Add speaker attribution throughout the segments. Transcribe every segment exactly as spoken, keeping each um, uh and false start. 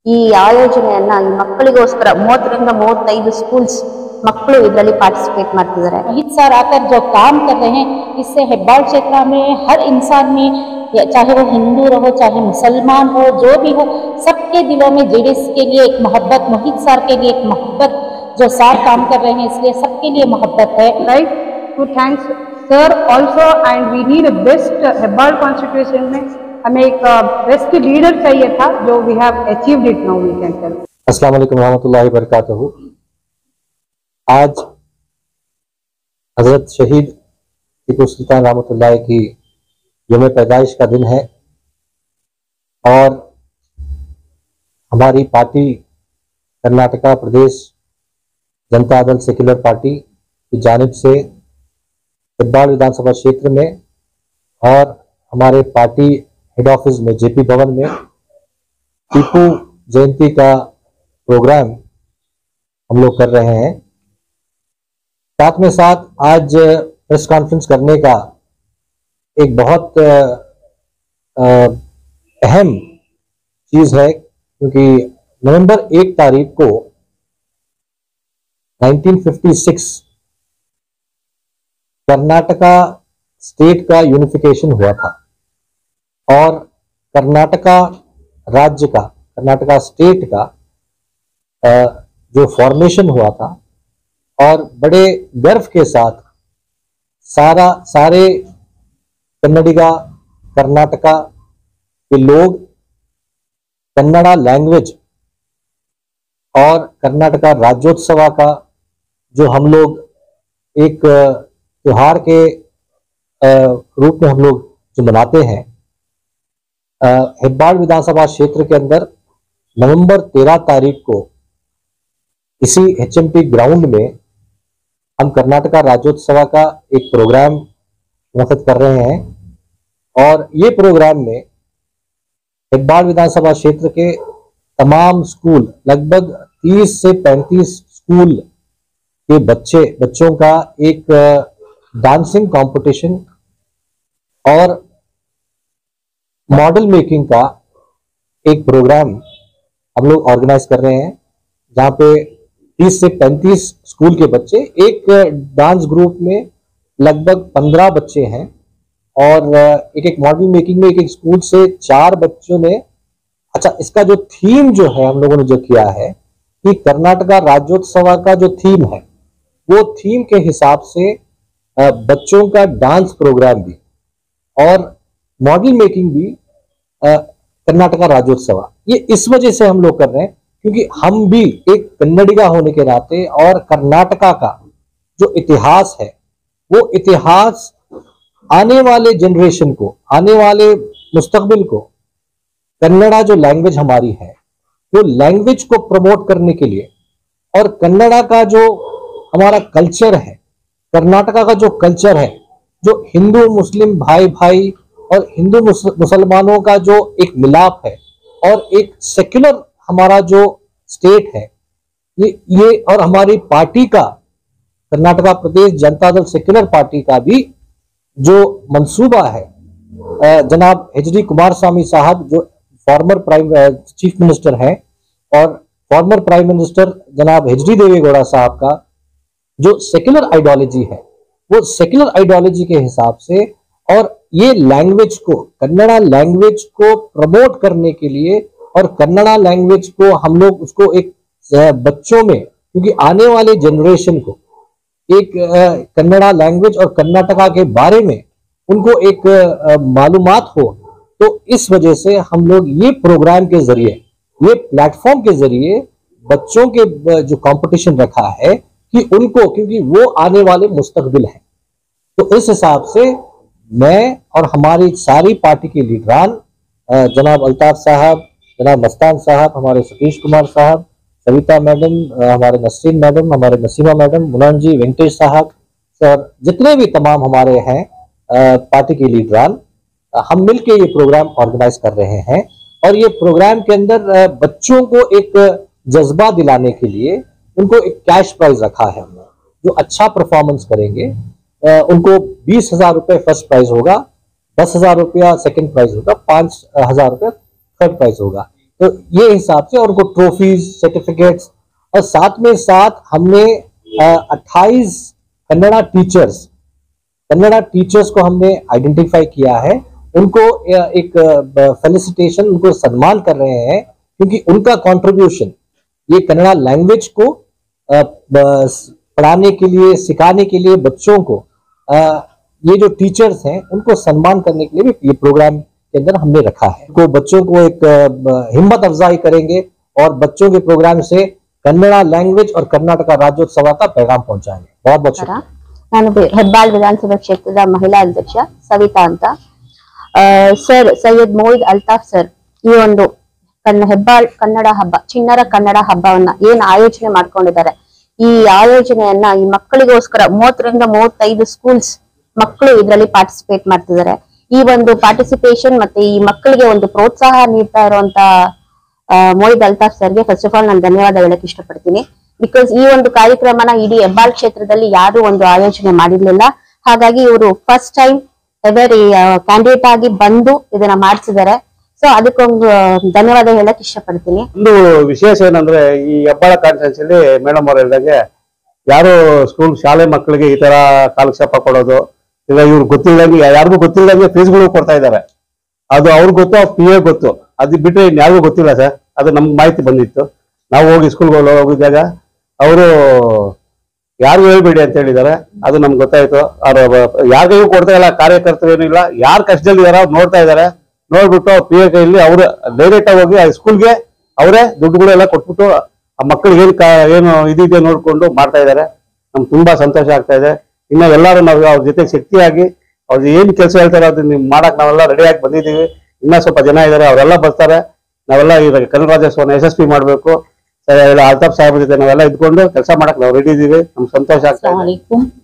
Speaker 1: ಈ ಆಯೋಜನೆಯನ್ನ ಈ ಮಕ್ಕಳಿಗೋಸ್ಕರ ಮೂವತ್ತರಿಂದ ಮೂವತ್ತೈದು ಸ್ಕೂಲ್ಸ್ मಕ್ಕಳು ಇದರಲ್ಲಿ पार्टिसिपेट ಮಾಡ್ತಿದ್ದಾರೆ।
Speaker 2: मोहित सर आकर जो काम कर रहे हैं इससे हेब्बाल क्षेत्र में हर इंसान में, चाहे वो हिंदू रहो चाहे मुसलमान हो, जो भी हो, सबके दिलों में जेडीएस के लिए एक मोहब्बत, मोहित सर के लिए एक मोहब्बत, जो सार काम कर रहे हैं इसलिए सबके लिए मोहब्बत है।
Speaker 3: Right, to thanks sir also, and we need best Hebbal constitution में हमें एक बेस्ट लीडर चाहिए था, जो we have achieved it now we can tell.
Speaker 4: अस्सलाम वालेकुम रहमतुल्लाहि व बरकातहू। आज हजरत शहीद टीपू सुल्तान रहमतुल्लाह की यौम पैदाइश का दिन है और हमारी पार्टी कर्नाटका प्रदेश जनता दल सेक्युलर पार्टी की जानिब से हेब्बाल विधानसभा क्षेत्र में और हमारे पार्टी हेड ऑफिस में जेपी भवन में टीपू जयंती का प्रोग्राम हम लोग कर रहे हैं। साथ में साथ आज प्रेस कॉन्फ्रेंस करने का एक बहुत अहम चीज है, क्योंकि नवंबर एक तारीख को उन्नीस सौ छप्पन कर्नाटका स्टेट का यूनिफिकेशन हुआ था और कर्नाटका राज्य का, कर्नाटका स्टेट का जो फॉर्मेशन हुआ था, और बड़े गर्व के साथ सारा सारे कन्नडिगा कर्नाटका के लोग कन्नड़ा लैंग्वेज और कर्नाटका राज्योत्सव का जो हम लोग एक त्योहार के रूप में हम लोग जो मनाते हैं, हेब्बाल विधानसभा क्षेत्र के अंदर नवंबर तेरह तारीख को इसी एचएमटी ग्राउंड में हम कर्नाटका राज्योत्सव का एक प्रोग्राम मुनक्किद कर रहे हैं। और ये प्रोग्राम में हेब्बाल विधानसभा क्षेत्र के तमाम स्कूल, लगभग तीस से पैंतीस स्कूल के बच्चे बच्चों का एक डांसिंग कंपटीशन और मॉडल मेकिंग का एक प्रोग्राम हम लोग ऑर्गेनाइज कर रहे हैं, जहाँ पे तीस से पैंतीस स्कूल के बच्चे, एक डांस ग्रुप में लगभग पंद्रह बच्चे हैं और एक एक मॉडल मेकिंग में एक एक स्कूल से चार बच्चों ने। अच्छा, इसका जो थीम जो है हम लोगों ने जो किया है कि कर्नाटका राज्योत्सव का जो थीम है वो थीम के हिसाब से बच्चों का डांस प्रोग्राम भी और मॉडल मेकिंग भी कर्नाटका राज्योत्सव, ये इस वजह से हम लोग कर रहे हैं क्योंकि हम भी एक कन्नडिगा होने के नाते और कर्नाटका का जो इतिहास है वो इतिहास आने वाले जनरेशन को, आने वाले मुस्तकबिल को, कन्नड़ा जो लैंग्वेज हमारी है वो लैंग्वेज को प्रमोट करने के लिए, और कन्नड़ा का जो हमारा कल्चर है, कर्नाटका का जो कल्चर है, जो हिंदू मुस्लिम भाई भाई और हिंदू मुसलमानों का जो एक मिलाप है और एक सेक्युलर हमारा जो स्टेट है, ये ये और हमारी पार्टी का, कर्नाटका प्रदेश जनता दल सेक्युलर पार्टी का भी जो मंसूबा है, जनाब एच डी कुमारस्वामी साहब जो फॉर्मर प्राइम चीफ मिनिस्टर हैं और फॉर्मर प्राइम मिनिस्टर जनाब एच डी देवेगौड़ा साहब का जो सेक्युलर आइडियोलॉजी है, वो सेक्युलर आइडियोलॉजी के हिसाब से और ये लैंग्वेज को, कन्नड़ा लैंग्वेज को प्रमोट करने के लिए और कन्नड़ा लैंग्वेज को हम लोग उसको एक बच्चों में, क्योंकि आने वाले जनरेशन को एक कन्नड़ा लैंग्वेज और कर्नाटका के बारे में उनको एक मालूमात हो, तो इस वजह से हम लोग ये प्रोग्राम के जरिए, ये प्लेटफॉर्म के जरिए बच्चों के जो कंपटीशन रखा है कि उनको, क्योंकि वो आने वाले मुस्तकबिल हैं, तो इस हिसाब से मैं और हमारी सारी पार्टी के लीडरान जनाब अल्ताफ साहब, जनाब मस्तान साहब, हमारे सतीश कुमार साहब, सविता मैडम, हमारे नसरीन मैडम, हमारे नसीमा मैडम, मुनान जी, वेंकटेश साहब, सर, जितने भी तमाम हमारे हैं पार्टी के लीडरान, हम मिलके ये प्रोग्राम ऑर्गेनाइज कर रहे हैं। और ये प्रोग्राम के अंदर बच्चों को एक जज्बा दिलाने के लिए उनको एक कैश प्राइज रखा है हमने, जो अच्छा परफॉर्मेंस करेंगे उनको बीस हजार रुपये फर्स्ट प्राइज होगा, दस हजार रुपया सेकेंड प्राइज होगा, पांच हजार रुपया थर्ड प्राइज होगा। तो ये हिसाब से, और उनको ट्रॉफीज, सर्टिफिकेट्स, और साथ में साथ हमने अट्ठाईस कन्नड़ा टीचर्स कन्नड़ा टीचर्स को हमने आइडेंटिफाई किया है। उनको एक फेलिसिटेशन, उनको सम्मान कर रहे हैं, क्योंकि उनका कंट्रीब्यूशन ये कन्नड़ा लैंग्वेज को पढ़ाने के लिए, सिखाने के लिए बच्चों को, ये जो टीचर्स हैं उनको सम्मान करने के लिए भी ये प्रोग्राम के अंदर हमने रखा है। को बच्चों को एक हिम्मत अफजाई करेंगे और बच्चों के प्रोग्राम से कन्नड़ा लैंग्वेज और कर्नाटक राज्योत्सव का पैगाम पहुंचाएंगे। बहुत बहुत शुक्रिया।
Speaker 1: ನಾನು ಹೆಬ್ಬಾಳ್ ವಿಧಾನಸಭಾ ಕ್ಷೇತ್ರದ ಮಹಿಳಾ ಅಧ್ಯಕ್ಷ ಸವಿತಾ ಅಂತ. ಸರ್ ಸೈಯದ್ ಮೊಯ್ದ್ ಅಲ್ತಾಫ್ ಸರ್ ಈ ಒಂದು ಕನ್ನ ಹೆಬ್ಬಾಳ್ ಕನ್ನಡ ಹಬ್ಬ, ಚಿಣ್ಣರ ಕನ್ನಡ ಹಬ್ಬವನ್ನ ಏನ್ ಆಯೋಜನೆ ಮಾಡ್ಕೊಂಡಿದ್ದಾರೆ, ಈ ಆಯೋಜನೆಯನ್ನ ಈ ಮಕ್ಕಳಿಗೋಸ್ಕರ ಮೂವತ್ತರಿಂದ ಮೂವತ್ತೈದು ಸ್ಕೂಲ್ಸ್ ಮಕ್ಕಳು ಇದರಲ್ಲಿ ಪಾರ್ಟಿಸಿಪೇಟ್ ಮಾಡ್ತಿದ್ದಾರೆ. ಈ ಒಂದು ಪಾರ್ಟಿಸಿಪೇಷನ್ ಮತ್ತೆ ಈ ಮಕ್ಕಳಿಗೆ ಒಂದು ಪ್ರೋತ್ಸಾಹ ನೀಡ್ತಾ ಇರುವಂತ ಮೊಯ್ದ್ ಅಲ್ತಾಫ್ ಸರ್ಗೆ ಫಸ್ಟ್ ಆಫ್ ಆಲ್ ನಾನು ಧನ್ಯವಾದ ಹೇಳಕ್ ಇಷ್ಟಪಡ್ತೀನಿ. ಬಿಕಾಸ್ ಈ ಒಂದು ಕಾರ್ಯಕ್ರಮನ ಇಡೀ ಹೆಬ್ಬಾಳ್ ಕ್ಷೇತ್ರದಲ್ಲಿ ಯಾರು ಒಂದು ಆಯೋಜನೆ ಮಾಡಿರ್ಲಿಲ್ಲ. ಹಾಗಾಗಿ ಇವರು ಫಸ್ಟ್ ಟೈಮ್ ಎವರ್ ಕ್ಯಾಂಡಿಡೇಟ್ ಆಗಿ ಬಂದು ಇದನ್ನ ಮಾಡಿಸಿದ್ದಾರೆ. ಸೊ ಅದಕ್ಕೊಂದು ಧನ್ಯವಾದ ಹೇಳಕ್ ಇಷ್ಟಪಡ್ತೀನಿ.
Speaker 5: ಒಂದು ವಿಶೇಷ ಏನಂದ್ರೆ, ಈ ಹೆಬ್ಬಾಳ ಕಾನ್ಸ್ಟಿಟ್ಯೂನ್ಸಿಯಲ್ಲಿ ಮೇಡಮ್ ಅವ್ರು ಹೇಳಿದಾಗೆ ಯಾರು ಸ್ಕೂಲ್ ಶಾಲೆ ಮಕ್ಕಳಿಗೆ ಈ ತರ ಕಾಲಕ್ಷೇಪ ಕೊಡೋದು, ಈಗ ಇವ್ರು ಗೊತ್ತಿಲ್ಲದಂಗೆ, ಯಾರಿಗೂ ಗೊತ್ತಿಲ್ಲದಂಗೆ ಫೀಸ್ಗಳು ಕೊಡ್ತಾ ಇದ್ದಾರೆ. ಅದು ಅವ್ರಿಗೆ ಗೊತ್ತು, ಪಿ ಎ ಗೊತ್ತು, ಅದು ಬಿಟ್ರೆ ಇನ್ಯಾರಿಗೂ ಗೊತ್ತಿಲ್ಲ ಸರ್. ಅದು ನಮ್ಗೆ ಮಾಹಿತಿ ಬಂದಿತ್ತು. ನಾವು ಹೋಗಿ ಸ್ಕೂಲ್ಗಳು ಹೋಗಿದ್ದಾಗ ಅವರು ಯಾರಿಗೂ ಹೇಳ್ಬೇಡಿ ಅಂತ ಹೇಳಿದ್ದಾರೆ. ಅದು ನಮ್ಗೆ ಗೊತ್ತಾಯ್ತು. ಅವ್ರ ಯಾರಿಗೂ ಕೊಡ್ತಾ ಇಲ್ಲ, ಕಾರ್ಯಕರ್ತರು ಏನೂ ಇಲ್ಲ, ಯಾರು ಕಷ್ಟದಲ್ಲಿ ಇದಾರ ಅವ್ರು ನೋಡ್ತಾ ಇದ್ದಾರೆ. ನೋಡ್ಬಿಟ್ಟು ಪಿ ಎ ಕೈಯಲ್ಲಿ ಅವರು ಡೈರೆಕ್ಟ್ ಆಗಿ ಹೋಗಿ ಸ್ಕೂಲ್ಗೆ ಅವರೇ ದುಡ್ಡುಗಳೆಲ್ಲ ಕೊಟ್ಬಿಟ್ಟು ಆ ಮಕ್ಕಳಿಗೆ ಏನು ಏನು ಇದಿದೆ ನೋಡ್ಕೊಂಡು ಮಾಡ್ತಾ ಇದ್ದಾರೆ. ನಮ್ಗೆ ತುಂಬಾ ಸಂತೋಷ ಆಗ್ತಾ ಇದೆ. ಇನ್ನ ಎಲ್ಲರೂ ನಾವು ಅವ್ರ ಜೊತೆ ಶಕ್ತಿಯಾಗಿ ಅವ್ರು ಏನ್ ಕೆಲಸ ಹೇಳ್ತಾರೆ ಅದನ್ನ ನೀವು ಮಾಡಕ್ ನಾವೆಲ್ಲ ರೆಡಿಯಾಗಿ ಬಂದಿದ್ದೀವಿ. ಇನ್ನ ಸ್ವಲ್ಪ ಜನ ಇದ್ದಾರೆ, ಅವರೆಲ್ಲ ಬರ್ತಾರೆ. ನಾವೆಲ್ಲ ಈಗ ಕನ್ನಡ ರಾಜ್ಯೋತ್ಸವನ ಯಶಸ್ವಿ ಮಾಡ್ಬೇಕು. ಅಲ್ತಾಫ್ ಸಾಹೇಬ್ ಜೊತೆ ನಾವೆಲ್ಲ ಇದ್ಕೊಂಡು ಕೆಲಸ ಮಾಡಕ್ ನಾವು ರೆಡಿ ಇದೀವಿ. ನಮ್ಗೆ ಸಂತೋಷ ಆಗ್ತಾ ಇದೆ.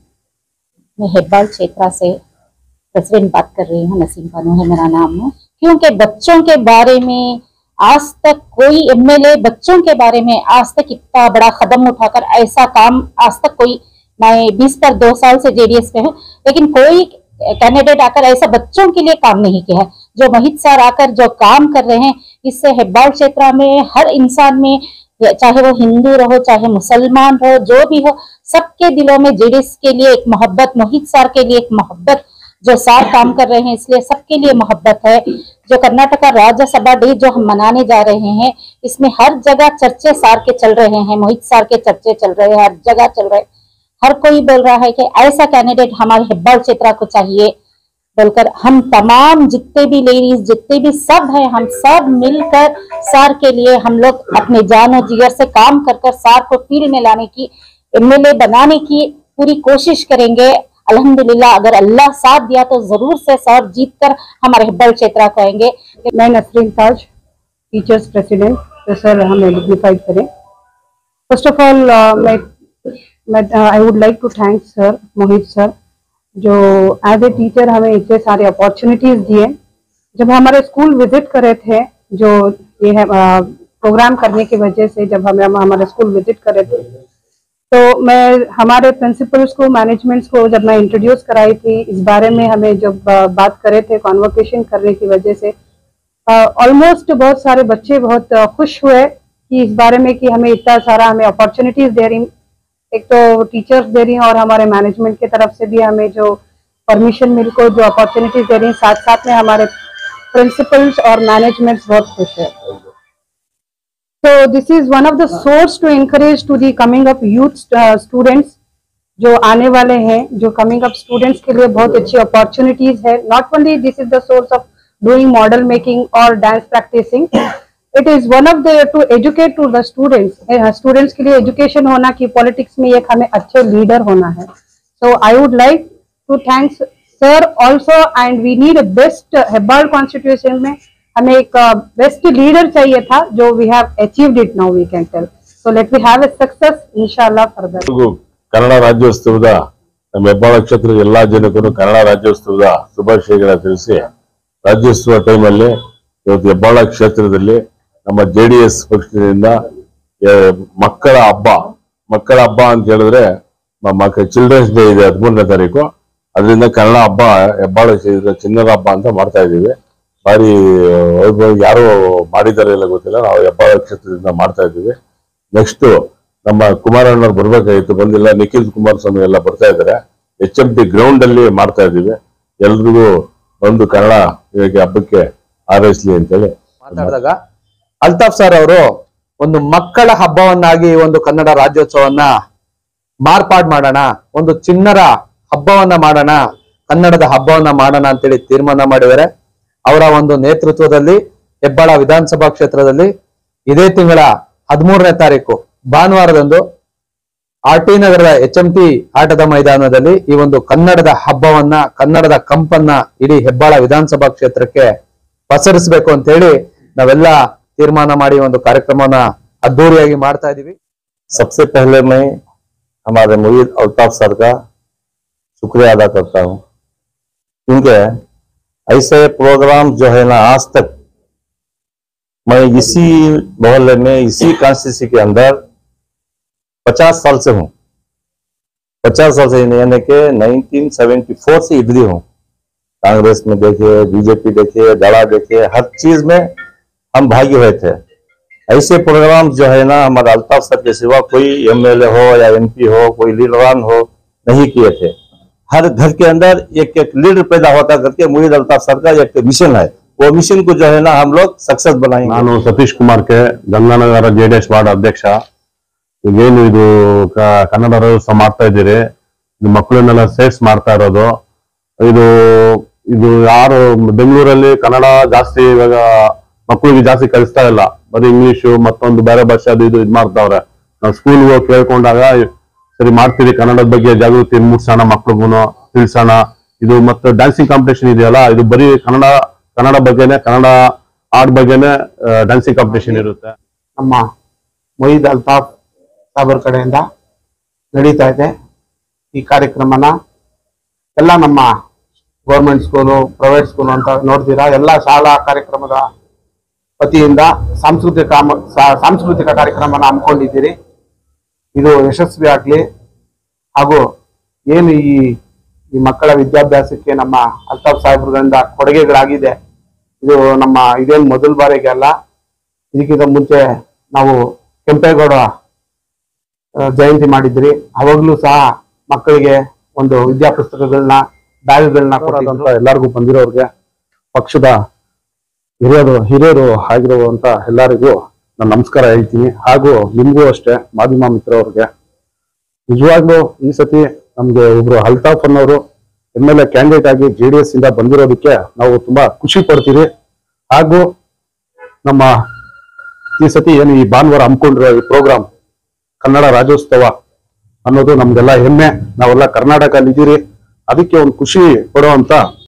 Speaker 2: मैं हेब्बाल क्षेत्र से प्रेसिडेंट बात कर रही हूँ, नसीम बानो है मेरा नाम है। क्योंकि बच्चों के बारे में आज तक कोई एमएलए बच्चों के बारे में आज तक इतना बड़ा कदम उठाकर ऐसा काम आज तक कोई, मैं बीस पर दो साल से जेडीएस में हूँ, लेकिन कोई कैंडिडेट आकर ऐसा बच्चों के लिए काम नहीं किया है। जो मोहित सर आकर जो काम कर रहे हैं, इससे हेब्बाल क्षेत्र में हर इंसान में, चाहे वो हिंदू रहो चाहे मुसलमान हो, जो भी हो, सबके दिलों में जेडीएस के लिए एक मोहब्बत, मोहित सर के लिए एक मोहब्बत, जो सार काम कर रहे हैं इसलिए सबके लिए मोहब्बत है। जो कर्नाटक राज्यसभा डे जो हम मनाने जा रहे हैं, इसमें हर जगह चर्चे सार के चल रहे हैं, मोहित सर के चर्चे चल रहे हैं, हर जगह चल रहे हैं। हर कोई बोल रहा है कि ऐसा कैंडिडेट हमारे हेब्बाल क्षेत्र को चाहिए बोलकर हम तमाम जितने भी लेडीज, जितने भी सब हैं, हम सब मिलकर सार के लिए हम लोग अपने जान और जिगर से काम कर कर सार को फील्ड में लाने की, एमएलए बनाने की पूरी कोशिश करेंगे। अल्हम्दुलिल्लाह, अगर अल्लाह साथ दिया तो जरूर से सार जीत कर हमारे हेब्बाल क्षेत्र को आएंगे।
Speaker 3: मैं नसरीन ताज, टीचर्स प्रेसिडेंट। तो सर हमें डिग्निफाइड करें। फर्स्ट ऑफ ऑल मैं मैं I would like to thank sir Mohit sir, जो एज ए टीचर हमें इतने सारे अपॉर्चुनिटीज दिए। जब हमारे स्कूल विजिट कर रहे थे, जो ये है प्रोग्राम करने की वजह से, जब हमें हम हमारे स्कूल विजिट कर रहे थे, तो मैं हमारे प्रिंसिपल्स को, मैनेजमेंट्स को जब मैं इंट्रोड्यूस कराई थी इस बारे में, हमें जब बात कर रहे थे कॉन्वोकेशन करने की वजह से, ऑलमोस्ट बहुत सारे बच्चे बहुत खुश हुए कि इस बारे में कि हमें इतना सारा हमें अपॉर्चुनिटीज दे रही, एक तो टीचर्स दे रही हैं और हमारे मैनेजमेंट की तरफ से भी हमें जो परमिशन मिल को जो अपॉर्चुनिटीज दे रही हैं, साथ साथ में हमारे प्रिंसिपल्स और मैनेजमेंट्स बहुत खुश है। So this is one of the source to encourage to the coming up youth uh, students, जो आने वाले हैं, जो coming up students के लिए बहुत अच्छी opportunities है। Not only this is the source of doing model making or dance practicing, it is one of the to educate to the students, uh, students के लिए education होना कि politics में एक हमें अच्छे leader होना है। So I would like to thank sir also, and we need a best Hebbal constitution में हमें एक बेस्ट लीडर चाहिए था, जो we have achieved it now we can tell. So let we have a success इंशाल्लाह further.
Speaker 6: Kannada ರಾಜ್ಯೋತ್ಸವದ ನಮ್ಮ ಹೆಬ್ಬಾಳ ಕ್ಷೇತ್ರದ ಎಲ್ಲಾ ಜನಕ್ಕೂ ಕನ್ನಡ ರಾಜ್ಯೋತ್ಸವದ ಶುಭಾಶಯಗಳ ತಿಳಿಸಿ, ರಾಜ್ಯೋತ್ಸವ ಟೈಮಲ್ಲಿ ಇವತ್ತು ಹೆಬ್ಬಾಳ ಕ್ಷೇತ್ರದಲ್ಲಿ ನಮ್ಮ ಜೆಡಿಎಸ್ ಪಕ್ಷದಿಂದ ಮಕ್ಕಳ ಹಬ್ಬ ಮಕ್ಕಳ ಹಬ್ಬ ಅಂತ ಹೇಳಿದ್ರೆ ಮಕ್ಕಳ ಚಿಲ್ಡ್ರನ್ಸ್ ಡೇ ಇದೆ ಹದಿಮೂರನೇ ತಾರೀಕು. ಅದರಿಂದ ಕನ್ನಡ ಹಬ್ಬ ಹೆಬ್ಬಾಳ ಕ್ಷೇತ್ರದ ಚಿನ್ನದ ಹಬ್ಬ ಅಂತ ಮಾಡ್ತಾ ಇದೀವಿ. ಭಾರಿ ವೈಭವ ಯಾರು ಮಾಡಿದ್ದಾರೆ ಇಲ್ಲ ಗೊತ್ತಿಲ್ಲ. ನಾವು ಹೆಬ್ಬಾಳ ಕ್ಷೇತ್ರದಿಂದ ಮಾಡ್ತಾ ಇದ್ದೀವಿ. ನೆಕ್ಸ್ಟ್ ನಮ್ಮ ಕುಮಾರಣ್ಣವ್ರು ಬರ್ಬೇಕಾಗಿತ್ತು, ಬಂದಿಲ್ಲ. ನಿಖಿಲ್ ಕುಮಾರಸ್ವಾಮಿ ಎಲ್ಲ ಬರ್ತಾ ಇದ್ದಾರೆ. ಎಚ್ ಎಂ ಟಿ ಗ್ರೌಂಡ್ ಅಲ್ಲಿ ಮಾಡ್ತಾ ಇದ್ದೀವಿ. ಎಲ್ರಿಗೂ ಒಂದು ಕನ್ನಡ ಹಬ್ಬಕ್ಕೆ ಹಾರೈಸ್ಲಿ ಅಂತೇಳಿ
Speaker 7: ಮಾತಾಡಿದಾಗ ಅಲ್ತಾಫ್ ಸರ್ ಅವರು ಒಂದು ಮಕ್ಕಳ ಹಬ್ಬವನ್ನಾಗಿ ಒಂದು ಕನ್ನಡ ರಾಜ್ಯೋತ್ಸವನ್ನ ಮಾರ್ಪಾಡು ಮಾಡೋಣ, ಒಂದು ಚಿಣ್ಣರ ಹಬ್ಬವನ್ನ ಮಾಡೋಣ, ಕನ್ನಡದ ಹಬ್ಬವನ್ನ ಮಾಡೋಣ ಅಂತೇಳಿ ತೀರ್ಮಾನ ಮಾಡಿದ್ದಾರೆ. ಅವರ ಒಂದು ನೇತೃತ್ವದಲ್ಲಿ ಹೆಬ್ಬಾಳ ವಿಧಾನಸಭಾ ಕ್ಷೇತ್ರದಲ್ಲಿ ಇದೇ ತಿಂಗಳ ಹದಿಮೂರನೇ ತಾರೀಕು ಭಾನುವಾರದಂದು ಆರ್ ಟಿ ನಗರದ ಎಚ್ ಎಂ ಟಿ ಆಟದ ಮೈದಾನದಲ್ಲಿ ಈ ಒಂದು ಕನ್ನಡದ ಹಬ್ಬವನ್ನ, ಕನ್ನಡದ ಕಂಪನ್ನ ಇಡೀ ಹೆಬ್ಬಾಳ ವಿಧಾನಸಭಾ ಕ್ಷೇತ್ರಕ್ಕೆ ಪಸರಿಸಬೇಕು ಅಂತ ಹೇಳಿ ನಾವೆಲ್ಲ ತೀರ್ಮಾನ ಮಾಡಿ ಒಂದು ಕಾರ್ಯಕ್ರಮವನ್ನ ಅದ್ದೂರಿಯಾಗಿ ಮಾಡ್ತಾ ಇದೀವಿ.
Speaker 8: सबसे पहले मैं हमारे मुईद अल्ताफ सर का शुक्रिया अदा करता हूँ, क्योंकि ऐसे प्रोग्राम जो है ना, आज तक मैं इसी मोहल्ले में, इसी कॉन्स्टिट्यूंसी के अंदर पचास साल से हूँ. पचास साल से यानी कि नाइनटीन सेवेंटी फोर से इधर हूँ. कांग्रेस में देखे, बीजेपी देखे, दड़ा देखे, हर चीज में हम भागी हुए थे. ऐसे प्रोग्राम जो है ना, हमारे अल्ताफ सर के सिवा कोई एमएलए हो या एमपी हो, कोई लीडरान हो, नहीं किए थे. हर घर के अंदर एक एक लीडर पैदा होता करके मुईद अल्ताफ सर का एक मिशन है. वो मिशन को जो है ना हम लोग सक्सेस बनाएंगे.
Speaker 5: ನಾನು ಸತೀಶ್ ಕುಮಾರ್ ಕೆ, ಗಂಗಾನಗರ ಜೆಡಿಎಸ್ ವಾರ್ಡ್ ಅಧ್ಯಕ್ಷ. ಈಗೇನು ಇದು ಕ- ಕನ್ನಡ ರಾಜ್ಯೋತ್ಸವ ಮಾಡ್ತಾ ಇದ್ದೀರಿ, ಇದು ಮಕ್ಕಳನ್ನೆಲ್ಲ ಸೇರ್ಸ್ ಮಾಡ್ತಾ ಇರೋದು. ಇದು ಇದು ಯಾರು ಬೆಂಗಳೂರಲ್ಲಿ ಕನ್ನಡ ಜಾಸ್ತಿ ಇವಾಗ ಮಕ್ಕಳಿಗೆ ಜಾಸ್ತಿ ಕಲಿಸ್ತಾ ಇಲ್ಲ, ಬರೀ ಇಂಗ್ಲಿಷು ಮತ್ತೊಂದು ಬೇರೆ ಭಾಷೆ ಅದು ಇದು ಇದು ಮಾಡ್ತಾವ್ರೆ. ನಾವು ಸ್ಕೂಲ್ ಹೋಗಿ ಕೇಳ್ಕೊಂಡಾಗ ಸರಿ ಮಾಡ್ತೀರಿ, ಕನ್ನಡದ ಬಗ್ಗೆ ಜಾಗೃತಿ ಮೂಡಿಸೋಣ, ಮಕ್ಳಿಗೂ ತಿಳಿಸೋಣ. ಇದು ಮತ್ತೆ ಡ್ಯಾನ್ಸಿಂಗ್ ಕಾಂಪಿಟೇಷನ್ ಇದೆಯಲ್ಲ, ಇದು ಬರೀ ಕನ್ನಡ ಕನ್ನಡ ಬಗ್ಗೆನೆ, ಕನ್ನಡ ಆರ್ಟ್ ಬಗ್ಗೆನೆ ಡ್ಯಾನ್ಸಿಂಗ್ ಕಾಂಪಿಟೇಷನ್ ಇರುತ್ತೆ.
Speaker 9: ನಮ್ಮ ಮೊಯ್ದ್ ಅಲ್ತಾಫ್ ಸಾಬರ್ ಕಡೆಯಿಂದ ನಡೀತಾ ಇದೆ ಈ ಕಾರ್ಯಕ್ರಮನ. ಎಲ್ಲ ನಮ್ಮ ಗೌರ್ಮೆಂಟ್ ಸ್ಕೂಲು, ಪ್ರೈವೇಟ್ ಸ್ಕೂಲು ಅಂತ ನೋಡ್ತೀರಾ, ಎಲ್ಲ ಶಾಲಾ ಕಾರ್ಯಕ್ರಮದ ವತಿಯಿಂದ ಸಾಂಸ್ಕೃತಿಕ ಕಾಮ- ಸಾ- ಸಾಂಸ್ಕೃತಿಕ ಕಾರ್ಯಕ್ರಮನ ಹಮ್ಮಿಕೊಂಡಿದ್ದೀರಿ. ಇದು ಯಶಸ್ವಿ ಆಗ್ಲಿ. ಹಾಗೂ ಏನು ಈ ಈ ಮಕ್ಕಳ ವಿದ್ಯಾಭ್ಯಾಸಕ್ಕೆ ನಮ್ಮ ಅಲ್ತಾಫ್ ಸಾಹೇಬ್ರಿಂದ ಕೊಡುಗೆಗಳಾಗಿದೆ, ಇದು ನಮ್ಮ ಇದೇನು ಮೊದಲ ಬಾರಿಗೆ ಅಲ್ಲ. ಇದಕ್ಕಿಂತ ಮುಂಚೆ ನಾವು ಕೆಂಪೇಗೌಡ ಆ, ಜಯಂತಿ ಮಾಡಿದ್ರಿ, ಅವಾಗ್ಲೂ ಸಹ ಮಕ್ಕಳಿಗೆ ಒಂದು ವಿದ್ಯಾಪುಸ್ತಕಗಳನ್ನ, ಬ್ಯಾಗ್ಗಳನ್ನ ಕೊಡೋದಂತ
Speaker 5: ಎಲ್ಲರಿಗೂ ಬಂದಿರೋರ್ಗೆ, ಪಕ್ಷದ ಹಿರಿಯರು ಹಿರಿಯರು ಆಗಿರುವಂತ ಎಲ್ಲರಿಗೂ ನಾನು ನಮಸ್ಕಾರ ಹೇಳ್ತೀನಿ. ಹಾಗೂ ನಿಮ್ಗೂ ಅಷ್ಟೇ, ಮಾಧ್ಯಮ ಮಿತ್ರವ್ರಿಗೆ. ನಿಜವಾಗ್ಲೂ ಈ ಸತಿ ನಮ್ಗೆ ಒಬ್ರು ಅಲ್ತಾಫ್ ಅನ್ನೋರು ಎಂ ಎಲ್ ಎ ಕ್ಯಾಂಡಿಡೇಟ್ ಆಗಿ ಜೆ ಡಿ ಎಸ್ ಇಂದ ಬಂದಿರೋದಕ್ಕೆ ನಾವು ತುಂಬಾ ಖುಷಿ ಪಡ್ತೀವಿ. ಹಾಗೂ ನಮ್ಮ ಈ ಸತಿ ಏನು ಈ ಭಾನುವಾರ ಹಮ್ಮಿಕೊಂಡಿರೋ ಈ ಪ್ರೋಗ್ರಾಮ್ ಕನ್ನಡ ರಾಜ್ಯೋತ್ಸವ ಅನ್ನೋದು ನಮ್ಗೆಲ್ಲ ಹೆಮ್ಮೆ. ನಾವೆಲ್ಲ ಕರ್ನಾಟಕ ಇದ್ದೀರಿ, ಅದಕ್ಕೆ ಒಂದು ಖುಷಿ ಪಡುವಂತ